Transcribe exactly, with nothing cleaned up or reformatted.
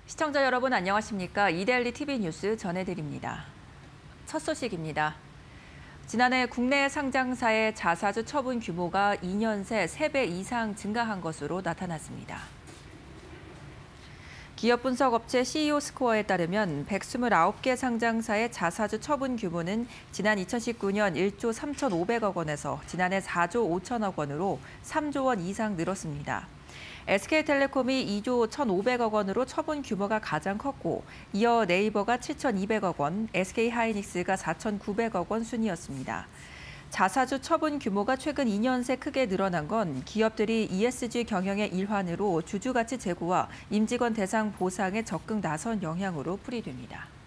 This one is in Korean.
시청자 여러분 안녕하십니까? 이데일리 티비 뉴스 전해드립니다. 첫 소식입니다. 지난해 국내 상장사의 자사주 처분 규모가 이 년 새 세 배 이상 증가한 것으로 나타났습니다. 기업 분석 업체 씨이오 스코어에 따르면 백이십구 개 상장사의 자사주 처분 규모는 지난 이천십구 년 일조 삼천오백억 원에서 지난해 사조 오천억 원으로 삼조 원 이상 늘었습니다. 에스케이텔레콤이 이조 천오백억 원으로 처분 규모가 가장 컸고, 이어 네이버가 칠천이백억 원, 에스케이하이닉스가 사천구백억 원 순이었습니다. 자사주 처분 규모가 최근 이 년 새 크게 늘어난 건 기업들이 이에스지 경영의 일환으로 주주가치 제고와 임직원 대상 보상에 적극 나선 영향으로 풀이됩니다.